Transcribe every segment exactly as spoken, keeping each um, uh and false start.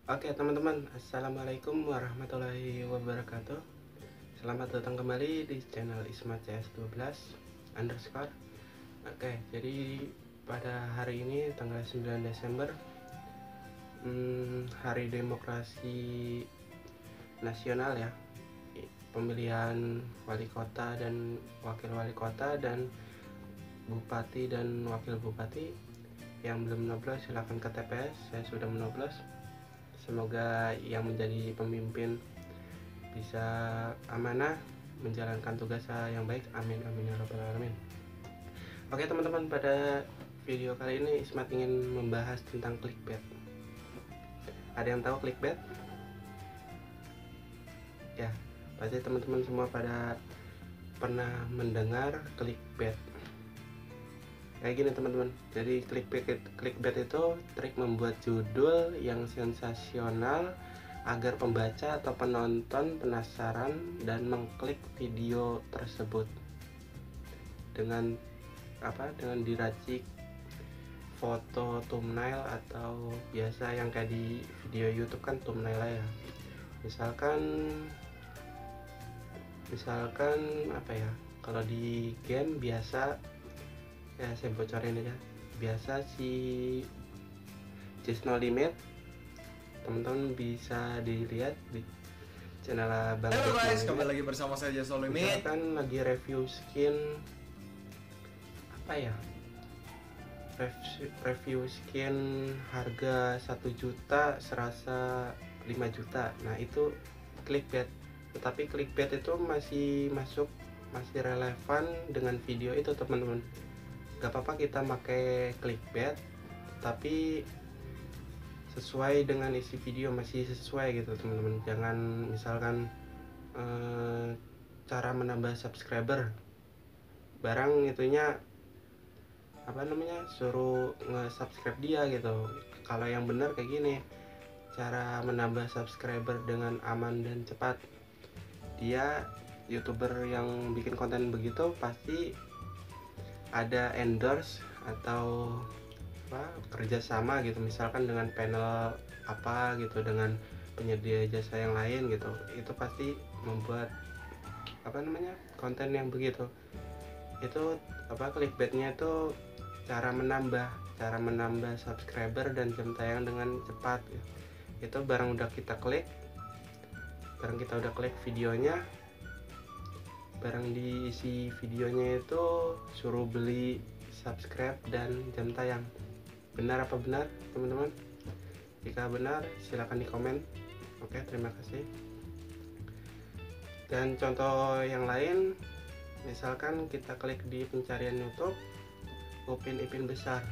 Oke teman-teman, assalamualaikum warahmatullahi wabarakatuh. Selamat datang kembali di channel Isma C S dua belas underscore. Oke, jadi pada hari ini tanggal sembilan Desember, hmm, hari demokrasi nasional ya, pemilihan wali kota dan wakil wali kota dan bupati dan wakil bupati. Yang belum menoblos silahkan ke T P S, saya sudah menoblos. Semoga yang menjadi pemimpin bisa amanah menjalankan tugasnya yang baik, amin amin ya rabbal alamin. Oke teman-teman, pada video kali ini Ismat ingin membahas tentang clickbait. Ada yang tahu clickbait? Ya, pasti teman-teman semua pada pernah mendengar clickbait. Kayak gini teman-teman, jadi clickbait clickbait itu trik membuat judul yang sensasional agar pembaca atau penonton penasaran dan mengklik video tersebut dengan apa dengan diracik foto thumbnail atau biasa yang kayak di video YouTube kan thumbnail ya. Misalkan misalkan apa ya, kalau di game biasa ya, saya bocorin aja, biasa si Just No Limit teman-teman bisa dilihat di channel Bang. Halo guys, kembali lagi bersama saya Just No Limit. Misalkan lagi review skin apa ya, review skin harga satu juta serasa lima juta. Nah itu clickbait, tetapi clickbait itu masih masuk, masih relevan dengan video itu teman-teman. Gak apa-apa kita pakai clickbait, tapi sesuai dengan isi video, masih sesuai gitu teman-teman. Jangan misalkan eh, cara menambah subscriber, barang itunya apa namanya, suruh nge-subscribe dia gitu. Kalau yang benar kayak gini, cara menambah subscriber dengan aman dan cepat. Dia YouTuber yang bikin konten begitu pasti ada endorse atau apa, kerjasama gitu, misalkan dengan panel apa gitu, dengan penyedia jasa yang lain gitu. Itu pasti membuat apa namanya, konten yang begitu. Itu apa, clickbaitnya itu cara menambah cara menambah subscriber dan jam tayang dengan cepat gitu. Itu barang udah kita klik barang kita udah klik videonya, barang diisi videonya itu suruh beli subscribe dan jam tayang. Benar apa benar teman-teman? Jika benar silahkan di komen. Oke, terima kasih. Dan contoh yang lain, misalkan kita klik di pencarian YouTube Upin Ipin Besar,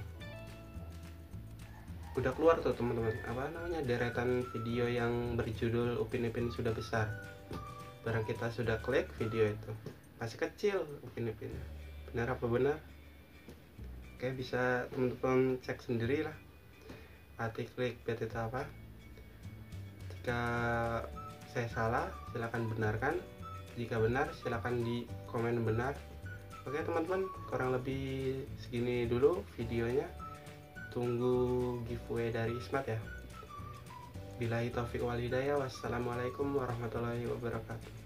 udah keluar tuh teman-teman apa namanya, deretan video yang berjudul Upin Ipin Sudah Besar. Barang kita sudah klik video itu, masih kecil Upin Ipin. Benar apa benar? Oke, bisa teman-teman cek sendiri lah arti clickbait itu apa. Jika saya salah silahkan benarkan, jika benar silahkan di komen benar. Oke teman-teman, kurang lebih segini dulu videonya. Tunggu giveaway dari Ismat ya. Billahi taufiq wal hidayah. Wassalamualaikum warahmatullahi wabarakatuh.